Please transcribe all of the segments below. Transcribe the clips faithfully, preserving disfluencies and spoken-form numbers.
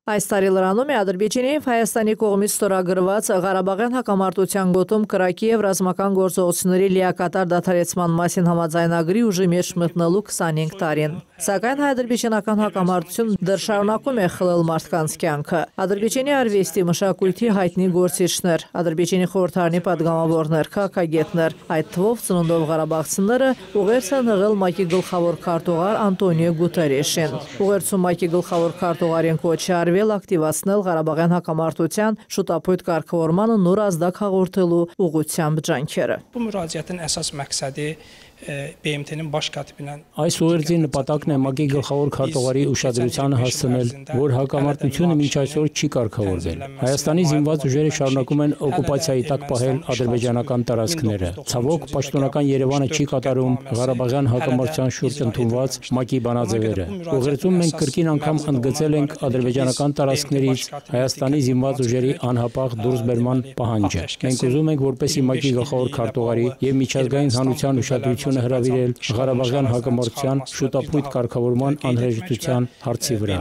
Այս տարի լրանում է Ադրբեջանի և Հայաստանի կողմից ստորագրված Ղարաբաղյան հակամարտության գոտում կրակի և ռազմական գործողությունների լիակատար դադարեցման մասին համաձայնագրի ուժի մեջ մտնելու քսանհինգ տարին։ Սակայն հայ-ադրբեջանական հակամարտությունն դեռ շարունակում է խլել մարդկանց կյանքը։ Ադրբեջանի արվեստի, մշակույթի հայտնի գործիչներ, Ադրբեջանի խորհրդարանի պատգամավորներ, քաղաքագետներ, այդ թվով ծննդով ղարաբաղցիները ուղերձ են հղել ՄԱԿ-ի գլխավոր քարտուղար Անտոնիո Գուտերեշին։ Ուղերձում ՄԱԿ-ի գլխավոր քարտուղարին կոչ է արվել ակտիվացնել Ղարաբաղյան հակամարտության շուտապույտ կարգավորմանը նոր ազդակ հաղորդելու ուղղությամբ ջանքերը։ Այս ուղերձի նպատակն է ՄԱԿ-ի գլխավոր քարտուղարի ուշադրությանը հասցնել, որ հակամարտությունը մինչ այսօր չի կարգավորվել։ Հայաստանի զինված ուժերը շարունակում են օկուպացիայի տակ պահել ադրբեջանական տարածքները։ Ցավոք, պաշտոնական Երևանը չի կատարում Ղարաբաղյան հակամարտության շուրջ ընդունված ՄԱԿ-ի բանաձևերը։ Ուղերձում մենք կրկին անգամ ընդգծել ենք ադրբեջանական տարածքներից Հայաստանի զինված ուժերի անհապաղ դուրսբերման պահանջը։ Մենք ուզում ենք, որպեսզի ՄԱԿ-ի գլխավոր քարտուղարի և միջազգային հանրության ուշադրությունը հրավիրել Ղարաբաղյան հակամարտության շուտապույտ կարգավորման անհրաժեշտության հարցի վրա։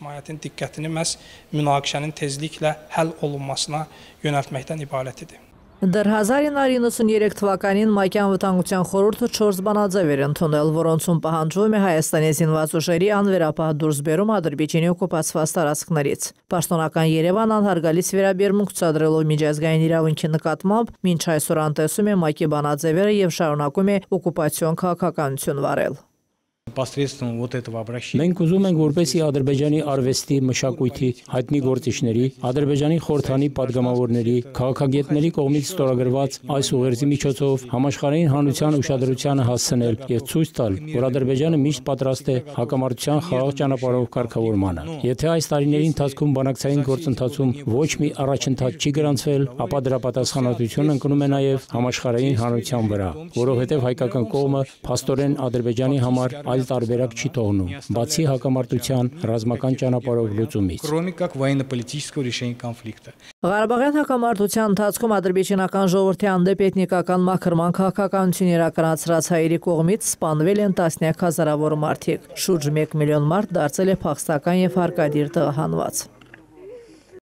Դեռ հազար ինը հարյուր նվաթ թվականին ՄԱԿ-ի անվտանգության խորհուրդը չորս բանաձև էր ընդունել, որոնցում պահանջվում է Հայաստանի զինված ուժերի անվերապահ դուրսբերում Ադրբեջանի օկուպացված տարածքներից։ Պաշտոնական Երևանն անհարգալից վերաբերմունք ցուցադրելով միջազգային իրավունքի նկատմամբ մինչ այսօր անտեսում է ՄԱԿ-ի բանաձևերը և շարունակում է օկուպացիոն քաղաքականություն վարել։ Մենք ուզում ենք, որպեսզի Ադրբեջանի արվեստի, մշակույթի հայտնի գործիչների, Ադրբեջանի խորհրդարանի պատգամավորների, քաղաքագետների կողմից ստորագրված այս ուղերձի միջոցով համաշխարհային հանրության ուշադրությանը հասցնել և ցույց տալ, որ Ադրբեջանը միշտ պատրաստ է հակամարտության խաղաղ ճանապարհով կարգավորմանը։ Եթե այս տարիների ընթացքում բանակցային գործընթացում ոչ մի առաջընթաց չի գրանցվել, ապա դրա պատասխանատվությունն ընկնում է նաև համաշխարհային հանրության վրա, որովհետև հայկական կողմը փաստորեն Ադրբեջանի համար այլ տարբերակ չի թողնում, բացի հակամարտության ռազմական ճանապարհով լուծումից։ Ղարաբաղյան հակամարտության ընթացքում ադրբեջանական ժողովրդի հանդեպ էթնիկական մաքրման քաղաքականություն իրականացրած հայերի կողմից սպանվել են տասնյակ հազարավոր մարդիկ։ Շուրջ մեկ միլիոն մարդ դարձել է փախստական և հարկադիր տեղահանված։